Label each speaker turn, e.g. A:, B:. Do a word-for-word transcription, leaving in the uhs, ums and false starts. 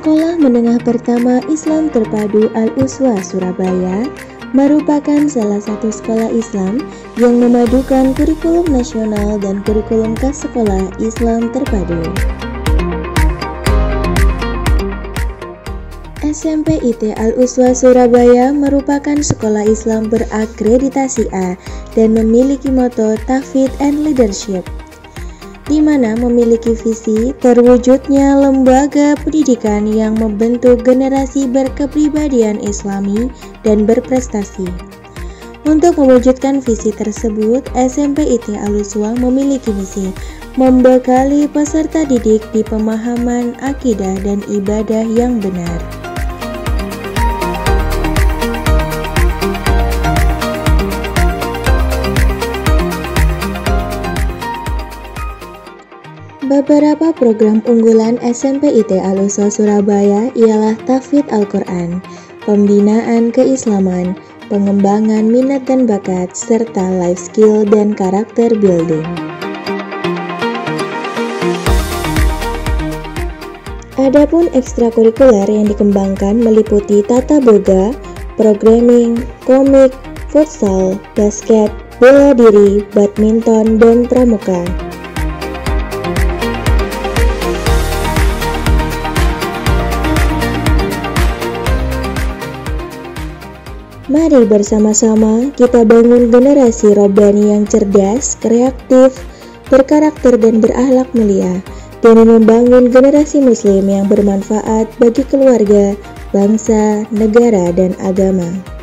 A: Sekolah Menengah Pertama Islam Terpadu Al-Uswah Surabaya merupakan salah satu sekolah Islam yang memadukan kurikulum nasional dan kurikulum khas sekolah Islam terpadu. S M P I T Al-Uswah Surabaya merupakan sekolah Islam berakreditasi A dan memiliki moto Tauhid and Leadership, di mana memiliki visi terwujudnya lembaga pendidikan yang membentuk generasi berkepribadian Islami dan berprestasi. Untuk mewujudkan visi tersebut, S M P I T Al-Uswah memiliki misi membekali peserta didik di pemahaman akidah dan ibadah yang benar. Beberapa program unggulan S M P I T Al-Uswah Surabaya ialah Tahfidz Al-Quran, pembinaan keislaman, pengembangan minat dan bakat, serta life skill dan karakter building. Adapun ekstrakurikuler yang dikembangkan meliputi tata boga, programming, komik, futsal, basket, bela diri, badminton, dan pramuka. Mari bersama-sama kita bangun generasi robani yang cerdas, kreatif, berkarakter dan berakhlak mulia, demi membangun generasi muslim yang bermanfaat bagi keluarga, bangsa, negara, dan agama.